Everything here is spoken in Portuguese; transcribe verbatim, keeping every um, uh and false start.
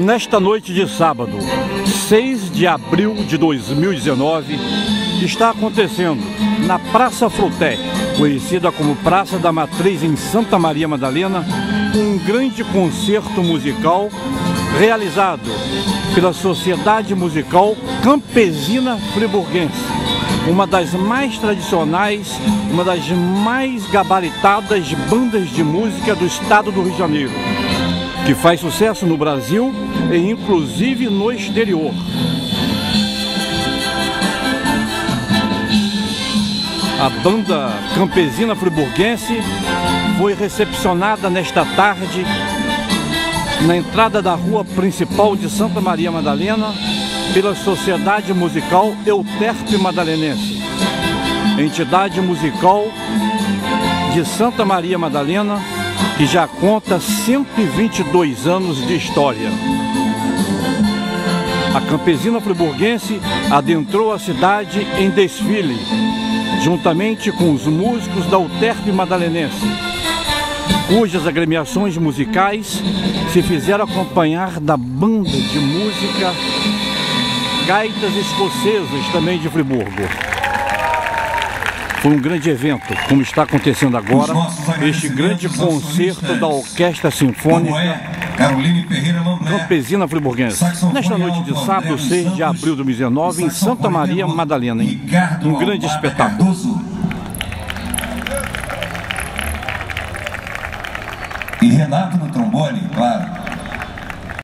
Nesta noite de sábado, seis de abril de dois mil e dezenove, está acontecendo na Praça Fruté, conhecida como Praça da Matriz em Santa Maria Madalena, um grande concerto musical realizado pela Sociedade Musical Campesina Friburguense, uma das mais tradicionais, uma das mais gabaritadas bandas de música do estado do Rio de Janeiro, que faz sucesso no Brasil e inclusive no exterior. A banda Campesina Friburguense foi recepcionada nesta tarde na entrada da rua principal de Santa Maria Madalena pela Sociedade Musical Euterpe Madalenense, entidade musical de Santa Maria Madalena que já conta cento e vinte e dois anos de história. A Campesina Friburguense adentrou a cidade em desfile, juntamente com os músicos da Euterpe Madalenense, cujas agremiações musicais se fizeram acompanhar da banda de música Gaitas Escocesas, também de Friburgo. Foi um grande evento, como está acontecendo agora, este grande concerto da Orquestra Sinfônica Campesina Friburguense, nesta noite de sábado, seis de abril de dois mil e dezenove, em Santa Maria Madalena, hein? Um grande espetáculo. E Renato no trombone, claro.